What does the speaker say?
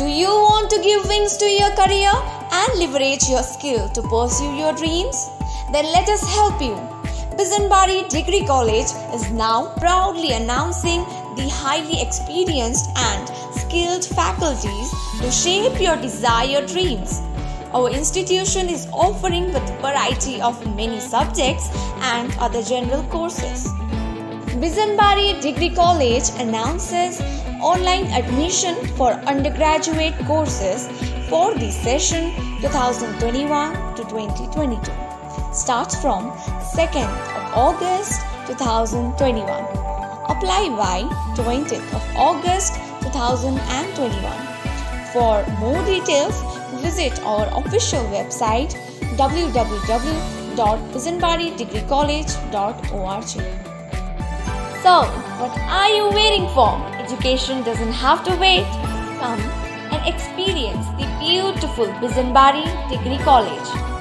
Do you want to give wings to your career and leverage your skill to pursue your dreams? Then let us help you. Bizenbari Degree College is now proudly announcing the highly experienced and skilled faculties to shape your desired dreams. Our institution is offering with variety of many subjects and other general courses. Bizenbari Degree College announces online admission for undergraduate courses for the session 2021 to 2022. Starts from 2nd of August 2021. Apply by 20th of August 2021. For more details, visit our official website www.bizenbaridegreecollege.org. So, what are you waiting for? Education doesn't have to wait. Come and experience the beautiful Bizenbari Degree College.